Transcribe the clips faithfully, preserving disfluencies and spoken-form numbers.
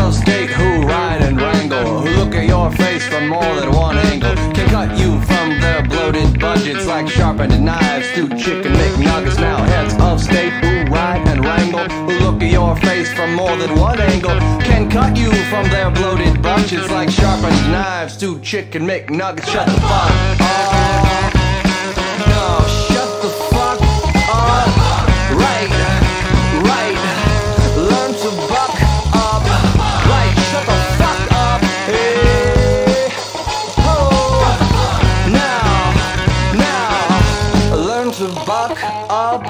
of state who ride and wrangle, who look at your face from more than one angle, can cut you from their bloated budgets like sharpened knives to chicken McNuggets. Now heads of state who ride and wrangle, who look at your face from more than one angle, can cut you from their bloated budgets like sharpened knives to chicken McNuggets. Shut the fuck up. No, shut the fuck up. Right, right. Learn to buck up. Right, shut the fuck up. Hey, oh. Now, now. Learn to buck up.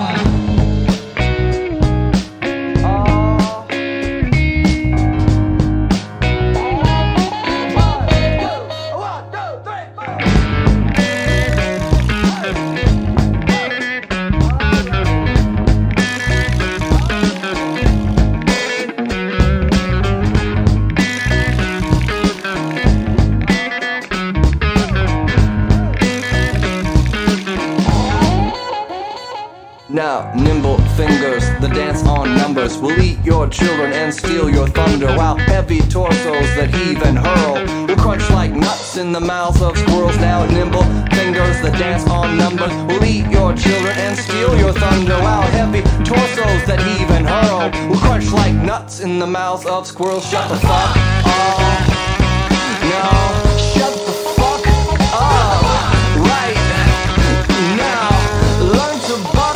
Now, nimble fingers, the dance on numbers, will eat your children and steal your thunder, while heavy torsos that heave and hurl will crunch like nuts in the mouths of squirrels. Now, nimble fingers that dance on numbers will eat your children and steal your thunder, while heavy torsos that heave and hurl will crunch like nuts in the mouths of squirrels. Shut the fuck up. No, shut the fuck up. Right now, learn to buck.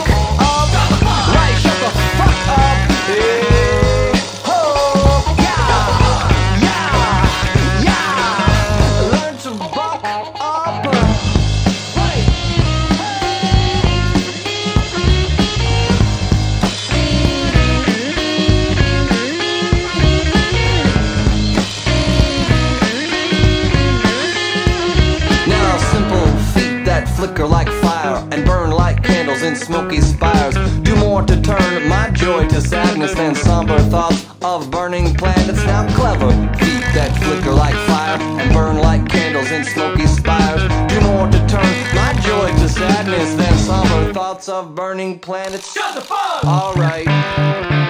Flicker like fire and burn like candles in smoky spires, do more to turn my joy to sadness than somber thoughts of burning planets. Now clever feet that flicker like fire and burn like candles in smoky spires, do more to turn my joy to sadness than somber thoughts of burning planets. Shut the fuck! Alright.